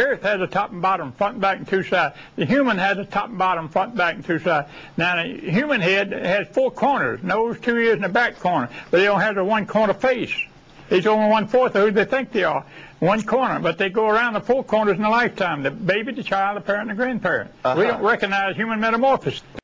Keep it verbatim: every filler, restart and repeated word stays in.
earth has a top and bottom, front and back, and two sides. The human has a top and bottom, front and back, and two sides. Now, the human head has four corners, nose, two ears, and a back corner, but they don't have the one corner face. It's only one-fourth of who they think they are. One corner, but they go around the four corners in a lifetime. The baby, the child, the parent, and the grandparent. Uh-huh. We don't recognize human metamorphosis.